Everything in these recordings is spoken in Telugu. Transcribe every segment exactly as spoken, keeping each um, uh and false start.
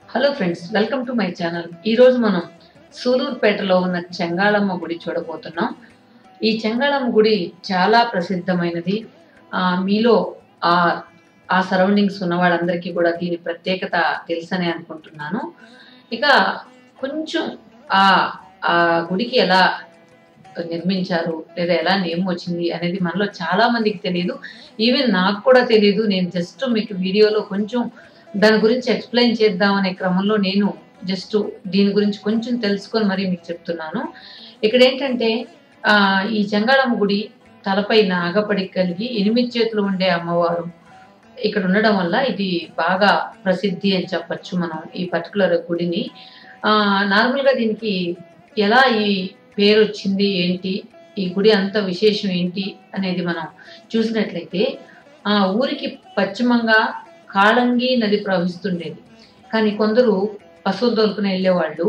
Hello friends, welcome to my channel. ఈరోజు మనం సూలూరుపేటలో ఉన్న చెంగాళమ్మ గుడి చూడబోతున్నాం. ఈ చెంగాళమ్మ గుడి చాలా ప్రసిద్ధమైనది. మీలో ఆ ఆ సరౌండింగ్స్ ఉన్న వాళ్ళందరికీ కూడా దీని ప్రత్యేకత తెలుసని అనుకుంటున్నాను. ఇక కొంచెం ఆ ఆ గుడికి ఎలా నిర్మించారు లేదా ఎలా నేమ్ వచ్చింది అనేది మనలో చాలా మందికి తెలియదు. ఈవెన్ నాకు కూడా తెలియదు. నేను జస్ట్ మీకు వీడియోలో కొంచెం దాని గురించి ఎక్స్ప్లెయిన్ చేద్దామనే క్రమంలో నేను జస్ట్ దీని గురించి కొంచెం తెలుసుకొని మరీ మీకు చెప్తున్నాను. ఇక్కడ ఏంటంటే ఈ చెంగాళమ్మ గుడి తలపై నాగపడి కలిగి ఎనిమిది చేతులు ఉండే అమ్మవారు ఇక్కడ ఉండడం వల్ల ఇది బాగా ప్రసిద్ధి అని చెప్పచ్చు మనం ఈ పర్టికులర్ గుడిని. నార్మల్గా దీనికి ఎలా ఈ పేరు వచ్చింది ఏంటి, ఈ గుడి అంత విశేషం ఏంటి అనేది మనం చూసినట్లయితే ఆ ఊరికి పశ్చిమంగా కాళంగి నది ప్రవహిస్తుండేది. కానీ కొందరు పశువులు తోలుకుని వెళ్ళేవాళ్ళు,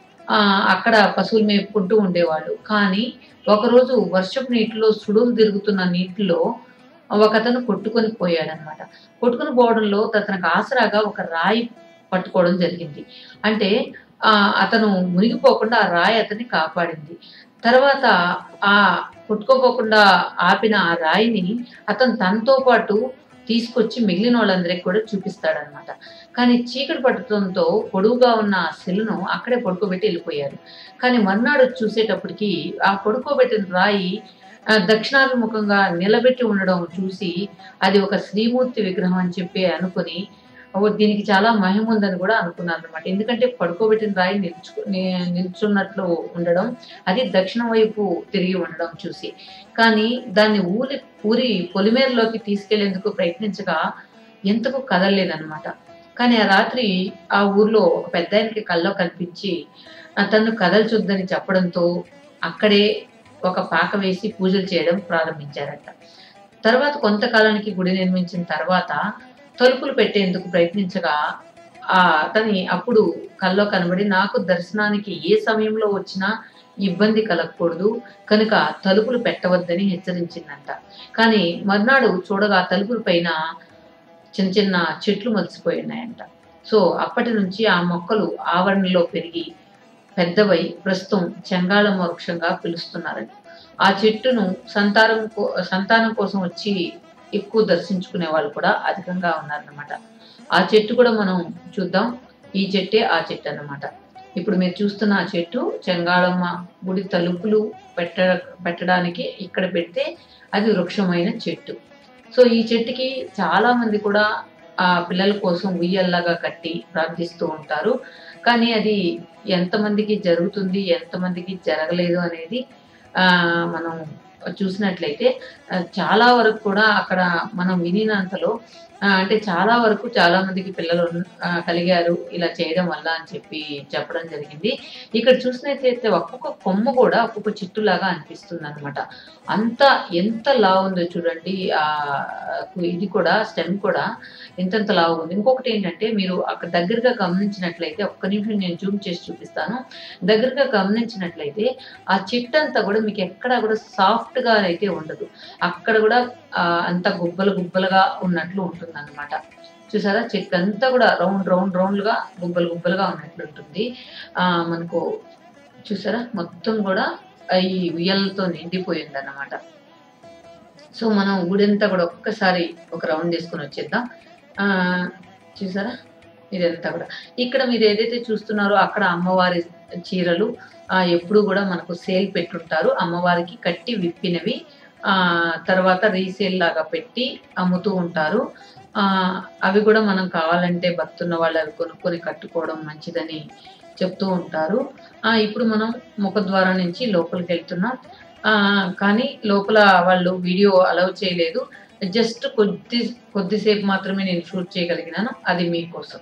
అక్కడ పశువులు మేపుకుంటూ ఉండేవాళ్ళు. కానీ ఒకరోజు వర్షపు నీటిలో సుడులు తిరుగుతున్న నీటిలో ఒకతను కొట్టుకొని పోయాడనమాట. కొట్టుకుని పోవడంలో అతనికి ఆసరాగా ఒక రాయి పట్టుకోవడం జరిగింది. అంటే ఆ అతను మునిగిపోకుండా ఆ రాయి అతన్ని కాపాడింది. తర్వాత ఆ కొట్టుకోపోకుండా ఆపిన ఆ రాయిని అతను తనతో పాటు తీసుకొచ్చి మిగిలిన వాళ్ళందరికీ కూడా చూపిస్తాడనమాట. కానీ చీకటి పట్టడంతో పొడువుగా ఉన్న ఆ శిలను అక్కడే పడుకోబెట్టి వెళ్ళిపోయారు. కానీ మర్నాడు చూసేటప్పటికి ఆ పడుకోబెట్టిన రాయి దక్షిణాభిముఖంగా నిలబెట్టి ఉండడం చూసి అది ఒక శ్రీమూర్తి విగ్రహం అని చెప్పి అనుకుని దీనికి చాలా మహిమ ఉందని కూడా అనుకున్నారు అనమాట. ఎందుకంటే పడుకోబెట్టిన రాయి నిల్చు నిల్చున్నట్లు ఉండడం, అది దక్షిణ వైపు తిరిగి ఉండడం చూసి. కానీ దాన్ని ఊరి ఊరి పొలిమేరలోకి తీసుకెళ్లేందుకు ప్రయత్నించగా ఎంతకు కదలలేదనమాట. కానీ ఆ రాత్రి ఆ ఊర్లో ఒక పెద్ద ఆయనకి కల్లో కనిపించి తను కదల్చొద్దని చెప్పడంతో అక్కడే ఒక పాక వేసి పూజలు చేయడం ప్రారంభించారట. తర్వాత కొంతకాలానికి గుడి నిర్మించిన తర్వాత తలుపులు పెట్టేందుకు ప్రయత్నించగా ఆ అతని అప్పుడు కల్లో కనబడి, నాకు దర్శనానికి ఏ సమయంలో వచ్చినా ఇబ్బంది కలగకూడదు కనుక తలుపులు పెట్టవద్దని హెచ్చరించిందంట. కానీ మర్నాడు చూడగా తలుపుల పైన చిన్న చిన్న చెట్లు మలిసిపోయి ఉన్నాయంట. సో అప్పటి నుంచి ఆ మొక్కలు ఆవరణలో పెరిగి పెద్దవై ప్రస్తుతం చెంగాళమ్మ వృక్షంగా పిలుస్తున్నారని. ఆ చెట్టును సంతానం సంతానం కోసం వచ్చి ఎక్కువ దర్శించుకునే వాళ్ళు కూడా అధికంగా ఉన్నారనమాట. ఆ చెట్టు కూడా మనం చూద్దాం. ఈ చెట్టే ఆ చెట్టు అన్నమాట. ఇప్పుడు మీరు చూస్తున్న ఆ చెట్టు చెంగాళమ్మ గుడి తలుపులు పెట్ట పెట్టడానికి ఇక్కడ పెడితే అది వృక్షమైన చెట్టు. సో ఈ చెట్టుకి చాలా మంది కూడా ఆ పిల్లల కోసం ఉయ్యల్లాగా కట్టి ప్రార్థిస్తూ ఉంటారు. కానీ అది ఎంతమందికి జరుగుతుంది ఎంతమందికి జరగలేదు అనేది ఆ మనం చూసినట్లయితే చాలా వరకు కూడా అక్కడ మనం వినినంతలో అంటే చాలా వరకు చాలా మందికి పిల్లలు కలిగారు ఇలా చేయడం వల్ల అని చెప్పి చెప్పడం జరిగింది. ఇక్కడ చూసినట్లయితే ఒక్కొక్క కొమ్మ కూడా ఒక్కొక్క చెట్టులాగా అనిపిస్తుంది అనమాట. అంత ఎంత లావు ఉందో చూడండి. ఆ ఇది కూడా స్టెమ్ కూడా ఎంతెంత లావు ఉంది. ఇంకొకటి ఏంటంటే మీరు అక్కడ దగ్గరగా గమనించినట్లయితే ఒక్క నిమిషం నేను జూమ్ చేసి చూపిస్తాను. దగ్గరగా గమనించినట్లయితే ఆ చెట్టు అంతా కూడా మీకు ఎక్కడా కూడా సాఫ్ట్ గా అయితే ఉండదు. అక్కడ కూడా అంత గుబ్బలు గుబ్బలుగా ఉన్నట్లు ఉంటుంది అన్నమాట. చూసారా, చెట్టు అంతా కూడా రౌండ్ రౌండ్ రౌండ్లుగా గుబ్బలు గుబ్బలుగా ఉన్నట్లు ఉంటుంది. ఆ మనకు చూసారా మొత్తం కూడా ఈ ఉయ్యలతో నిండిపోయింది అన్నమాట. సో మనం గుడంతా కూడా ఒక్కసారి ఒక రౌండ్ వేసుకొని వచ్చేద్దాం. ఆ చూసారా ఇదంతా కూడా. ఇక్కడ మీరు ఏదైతే చూస్తున్నారో అక్కడ అమ్మవారి చీరలు ఆ ఎప్పుడు కూడా మనకు సేల్ పెట్టుంటారు. అమ్మవారికి కట్టి విప్పినవి ఆ తర్వాత రీసేల్ లాగా పెట్టి అమ్ముతూ ఉంటారు. ఆ అవి కూడా మనం కావాలంటే భక్తున్న వాళ్ళు అవి కొనుక్కొని కట్టుకోవడం మంచిదని చెప్తూ ఉంటారు. ఆ ఇప్పుడు మనం ముఖద్వారం నుంచి లోపలికి వెళ్తున్నాం. ఆ కానీ లోపల వాళ్ళు వీడియో అలౌ చేయలేదు. జస్ట్ కొద్ది కొద్దిసేపు మాత్రమే నేను షూట్ చేయగలిగినాను, అది మీకోసం.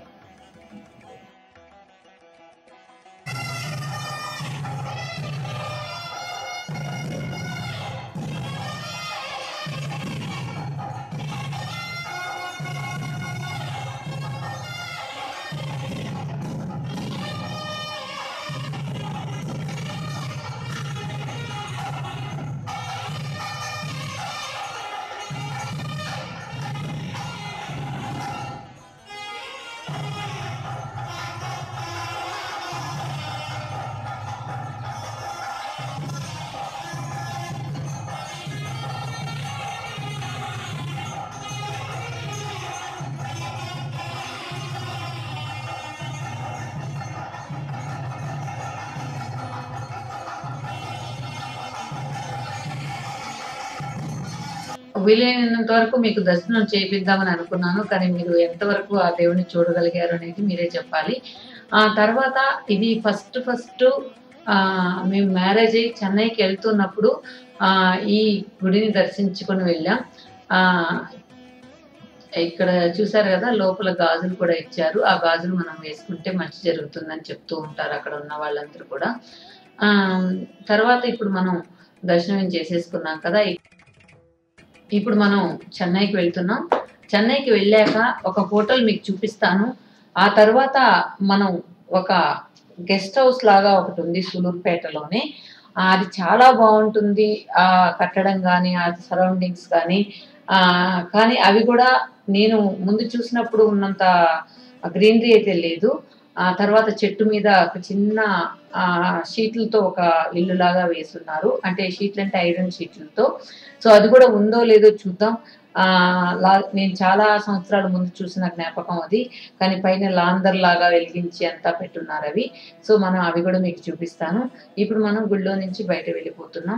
వీలైనంత వరకు మీకు దర్శనం చేపిద్దామని అనుకున్నాను. కానీ మీరు ఎంతవరకు ఆ దేవుడిని చూడగలిగారు అనేది మీరే చెప్పాలి. ఆ తర్వాత ఇది ఫస్ట్ ఫస్ట్ ఆహ్, మేము మ్యారేజ్ అయ్యి చెన్నైకి వెళ్తున్నప్పుడు ఆహ్, ఈ గుడిని దర్శించుకొని వెళ్ళాం. ఆహ్, ఇక్కడ చూసారు కదా! లోపల గాజులు కూడా ఇచ్చారు. ఆ గాజులు మనం వేసుకుంటే మంచి జరుగుతుందని చెప్తూ ఉంటారు అక్కడ ఉన్న వాళ్ళందరూ కూడా. ఆహ్, తర్వాత ఇప్పుడు మనం దర్శనం చేసేసుకున్నాం కదా! ఇప్పుడు మనం చెన్నైకి వెళ్తున్నాం. చెన్నైకి వెళ్ళాక ఒక హోటల్ మీకు చూపిస్తాను. ఆ తర్వాత మనం ఒక గెస్ట్ హౌస్ లాగా ఒకటుంది సూలూరుపేటలోనే. ఆహ్, అది చాలా బావుంటుంది. ఆ కట్టడం గాని, ఆ సరౌండింగ్స్ గాని ఆహ్, కానీ అవి కూడా నేను ముందు చూసినప్పుడు ఉన్నంత గ్రీనరీ అయితే లేదు. ఆ తర్వాత చెట్టు మీద ఒక చిన్న ఆహ్, షీట్లతో ఒక ఇల్లులాగా వేసున్నారు. అంటే షీట్లంటే ఐరన్ షీట్లతో. సో, అది కూడా ఉందో లేదో చూద్దాం. ఆహ్, లా నేను చాలా సంవత్సరాల ముందు చూసిన జ్ఞాపకం అది. కానీ పైన లాంతర్‌లాగా వెలిగించి అంతా పెట్టున్నారవి. సో, మనం అవి కూడా మీకు చూపిస్తాను. ఇప్పుడు మనం గుడిలో నుంచి బయట వెళ్ళిపోతున్నాం.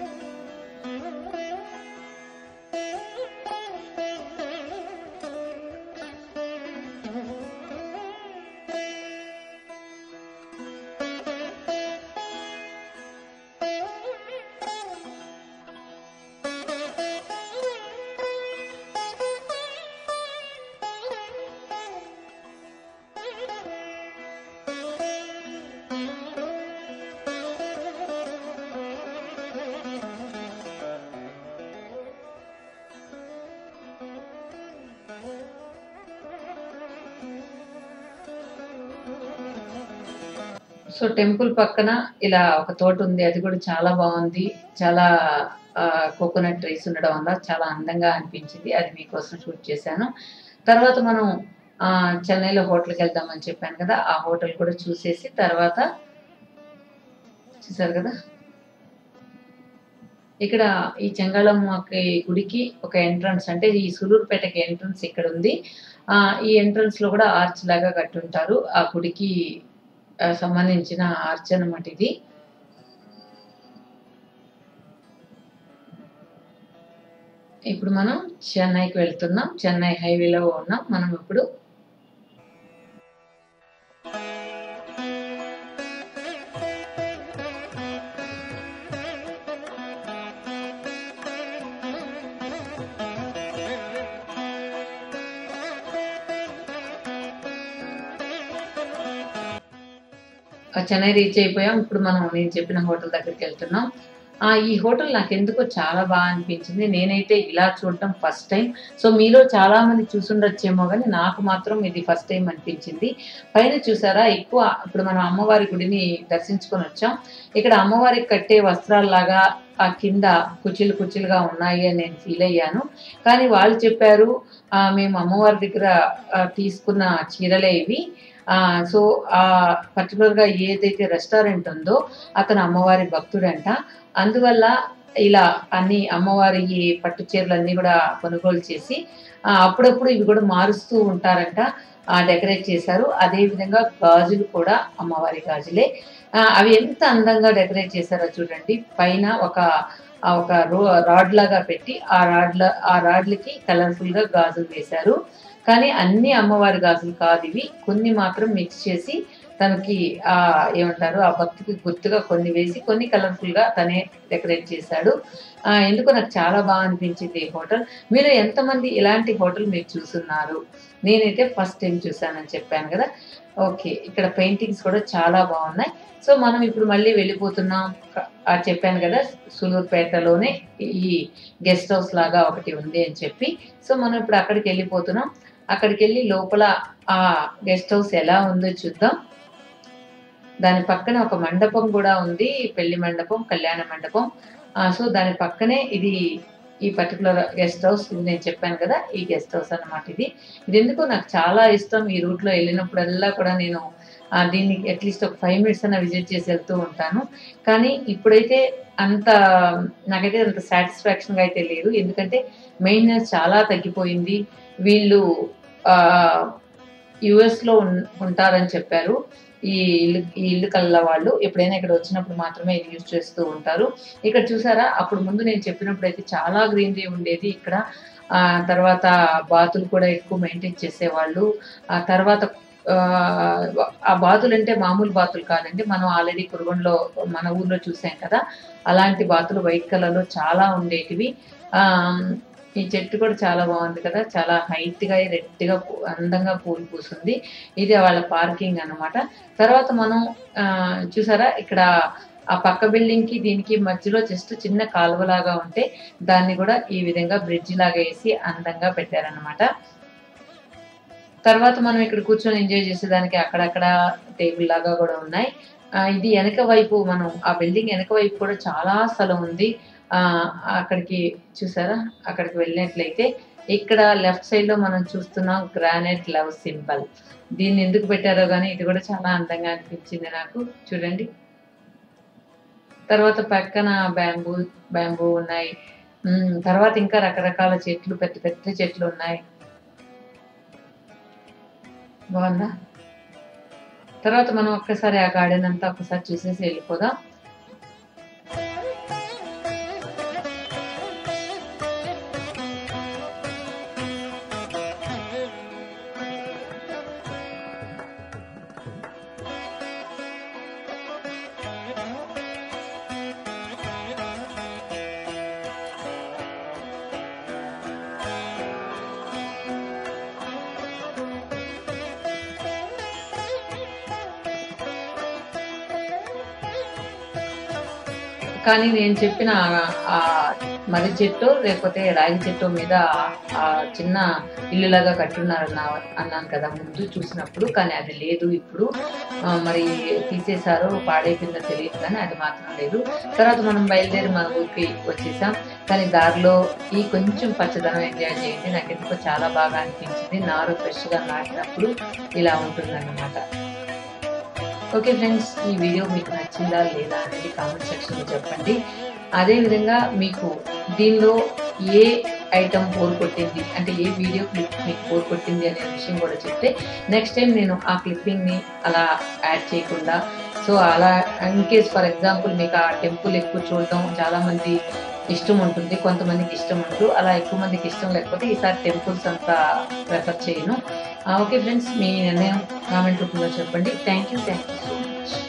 సో, టెంపుల్ పక్కన ఇలా ఒక తోటుంది. అది కూడా చాలా బావుంది. చాలా ఆహ్, కోకోనట్ ట్రీస్ ఉండడం వల్ల చాలా అందంగా అనిపించింది. అది మీకోసం షూట్ చేశాను. తర్వాత మనం ఆహ్, చెన్నైలో హోటల్‌కెళ్దామని చెప్పాను కదా! ఆ హోటల్ కూడా చూసేసి తర్వాత చూసారు కదా! ఇక్కడ ఈ చెంగాళమ్మకి గుడికి ఒక ఎంట్రన్స్ అంటే ఈ సూలూరుపేటకి ఎంట్రన్స్ ఇక్కడుంది. ఆహ్, ఈ ఎంట్రన్స్‌లో కూడా ఆర్చ్ లాగా కట్టుంటారు. ఆ గుడికి ఆహ్, సంబంధించిన ఆర్చ్ అన్నమాట ఇది. ఇప్పుడు మనం చెన్నైకి వెళ్తున్నాం. చెన్నై హైవేలో ఉన్నాం మనం ఇప్పుడు. ఆ! చెన్నై రీచ్ అయిపోయాం. ఇప్పుడు మనం నేను చెప్పిన హోటల్ దగ్గరికెళ్తున్నాం. ఆ! ఈ హోటల్ నాకెందుకో చాలా బా అనిపించింది. నేనైతే ఇలా చూడటం ఫస్ట్ టైమ్. సో, మీలో చాలామంది చూసుండొచ్చేమో గానీ, నాకు మాత్రం ఇది ఫస్ట్ టైమ్ అనిపించింది. పైన చూసారా ఎక్కువ ఇప్పుడు మనం అమ్మవారి గుడిని దర్శించుకొనొచ్చాం. ఇక్కడ అమ్మవారికి కట్టే వస్త్రాల్లాగా ఆ కింద కుచ్చిళ్ళు కుచ్చిళ్ళుగా ఉన్నాయి అని నేను ఫీలయ్యాను. కానీ వాళ్ళు చెప్పారు ఆహ్, మేము అమ్మవారి దగ్గర ఆహ్, తీసుకున్న చీరలే ఇవి. ఆహ్, సో, ఆహ్, పర్టిక్యులర్‌గా ఏదైతే రెస్టారెంట్ ఉందో అతను అమ్మవారి భక్తుడంట. అందువల్ల ఇలా అన్ని అమ్మవారియి పట్టు చీరలన్నీ గూడా కొనుగోలు చేసి ఆహ్, అప్పుడప్పుడు ఇవి గూడా మారుస్తూ ఉంటారంట. ఆహ్, డెకరేట్ చేశారు. అదే విధంగా గాజులు కూడా అమ్మవారి గాజులే. ఆహ్, అవి ఎంత అందంగా డెకరేట్ చేశారో చూడండి. పైన ఒక ఆహ్, ఒక రో రాడ్‌లాగా పెట్టి ఆ రాడ్‌ల ఆ రాడ్‌లకి కలర్‌ఫుల్‌గా గాజులు వేశారు. కానీ అన్ని అమ్మవారి గాజులు కాదివి. కొన్ని మాత్రం మిక్స్ చేసి తనకి ఆహ్, ఏమంటారు ఆ భక్తికి గుర్తుగా కొన్ని వేసి, కొన్ని కలర్‌ఫుల్‌గా తనే డెకరేట్ చేశాడు. ఆహ్, ఎందుకో నాకు చాలా బా అనిపించింది ఈ హోటల్. మీలో ఎంతమంది ఇలాంటి హోటల్ మీరు చూసున్నారు? నేనైతే ఫస్ట్ టైమ్ చూసానని చెప్పాను గదా! ఓకే. ఇక్కడ పెయింటింగ్స్ కూడా చాలా బావున్నాయి. సో, మనం ఇప్పుడు మళ్ళీ వెళ్ళిపోతున్నాం. క ఆహ్, చెప్పాను గదా! సూలూరుపేటలోనే ఈ గెస్ట్ హౌస్ లాగా ఒకటి ఉంది అని చెప్పి. సో, మనం ఇప్పుడు అక్కడికెళ్ళిపోతున్నాం. అక్కడికెళ్ళి లోపల ఆ గెస్ట్ హౌస్ ఎలా ఉందో చూద్దాం. దాని పక్కన ఒక మండపం గూడా ఉంది. పెళ్లి మండపం, కళ్యాణ మండపం. ఆహ్, సో, దాని పక్కనే ఇది ఈ పర్టిక్యులర్ గెస్ట్ హౌస్ ఇది నేను చెప్పాను కదా! ఈ గెస్ట్ హౌస్ అన్నమాట ఇది. ఇదెందుకో నాకు చాలా ఇష్టం. ఈ రూట్‌లో ఎళ్ళినప్పుడల్లా కూడా నేను ఆహ్, దీన్ని అట్‌లీస్ట్ ఒక ఐదు మినిట్స్ అన్నా విజిట్ చేసి ఎళ్తూ ఉంటాను. కానీ ఇప్పుడైతే అంత నాకైతే అంత సాటిస్ఫాక్షన్‌గా అయితే లేదు. ఎందుకంటే మెయింటెనెన్స్ చాలా తగ్గిపోయింది. వీళ్ళు ఆహ్, యూఎస్‌లో ఉన్ ఉంటారని చెప్పారు. ఈ ఇల్లు ఈ ఇల్లు కళ్ళ వాళ్ళు ఎప్పుడైనా ఇక్కడ వచ్చినప్పుడు మాత్రమే ఇది యూజ్ చేస్తూ ఉంటారు. ఇక్కడ చూసారా, అప్పుడు ముందు నేను చెప్పినప్పుడు అయితే చాలా గ్రీనరీ ఉండేది ఇక్కడ. ఆ తర్వాత బాతులు కూడా ఎక్కువ మెయింటైన్ చేసేవాళ్ళు. ఆ తర్వాత ఆ బాతులు అంటే మామూలు బాతులు కాదండి, మనం ఆల్రెడీ కురుగొండలో మన ఊర్లో చూసాం కదా, అలాంటి బాతులు వైట్ కలర్లో చాలా ఉండేటివి. ఆ ఈ చెట్టు కూడా చాలా బాగుంది కదా, చాలా హైట్గా రెడ్గా అందంగా పూలు పూస్తుంది. ఇది వాళ్ళ పార్కింగ్ అన్నమాట. తర్వాత మనం చూసారా, ఇక్కడ ఆ పక్క బిల్డింగ్ కి దీనికి మధ్యలో జస్ట్ చిన్న కాలువలాగా ఉంటే దాన్ని కూడా ఈ విధంగా బ్రిడ్జ్ లాగా వేసి అందంగా పెట్టారనమాట. తర్వాత మనం ఇక్కడ కూర్చొని ఎంజాయ్ చేసేదానికి అక్కడక్కడ టేబుల్ లాగా కూడా ఉన్నాయి. ఇది వెనక వైపు, మనం ఆ బిల్డింగ్ వెనక వైపు కూడా చాలా స్థలం ఉంది. ఆ అక్కడికి చూసారా, అక్కడికి వెళ్ళినట్లయితే ఇక్కడ లెఫ్ట్ సైడ్ లో మనం చూస్తున్నాం గ్రానైట్ లవ్ సింబల్. దీన్ని ఎందుకు పెట్టారో కానీ ఇది కూడా చాలా అందంగా అనిపించింది నాకు. చూడండి, తర్వాత పక్కన బ్యాంబూ బ్యాంబూ ఉన్నాయి. తర్వాత ఇంకా రకరకాల చెట్లు, పెద్ద పెద్ద చెట్లు ఉన్నాయి. బాగుందా? తర్వాత మనం ఒక్కసారి ఆ గార్డెన్ అంతా ఒకసారి చూసేసి వెళ్ళిపోదాం. కానీ నేను చెప్పిన ఆ మర్రి చెట్టు లేకపోతే రాగి చెట్టు మీద ఆ చిన్న ఇల్లులాగా కట్టున్నారన్న అన్నాను కదా ముందు చూసినప్పుడు, కానీ అది లేదు ఇప్పుడు. మరి తీసేశారో పాడైపోయిందో తెలియదు, కానీ అది మాత్రం లేదు. తర్వాత మనం బయలుదేరి మన ఊరికి వచ్చేసాం. కానీ దారిలో ఈ కొంచెం పచ్చదనం ఎంజాయ్ చేయండి. నాకు ఎందుకో చాలా బాగా అనిపించింది. నారు ఫ్రెష్గా నాటినప్పుడు ఇలా ఉంటుందన్నమాట. ఓకే ఫ్రెండ్స్, ఈ వీడియో మీకు నచ్చిందా లేదా అనేది కామెంట్ సెక్షన్లో చెప్పండి. అదేవిధంగా మీకు దీనిలో ఏ ఐటమ్ బోర్ కొట్టింది, అంటే ఏ వీడియో క్లిప్ మీకు బోర్ కొట్టింది అనే విషయం కూడా చెప్తే నెక్స్ట్ టైం నేను ఆ క్లిప్పింగ్ని అలా యాడ్ చేయకుండా, సో అలా ఇన్ కేస్ ఫర్ ఎగ్జాంపుల్ మీకు ఆ టెంపుల్ ఎక్కువ చూడటం చాలామంది ఇష్టం ఉంటుంది, కొంతమందికి ఇష్టం ఉండదు. అలా ఎక్కువ మందికి ఇష్టం లేకపోతే ఈసారి టెంపుల్స్ అంతా ప్రిఫర్ చేయను. ఓకే ఫ్రెండ్స్, మీ నిర్ణయం కామెంట్ రూపంలో చెప్పండి. Thank you thank you so much.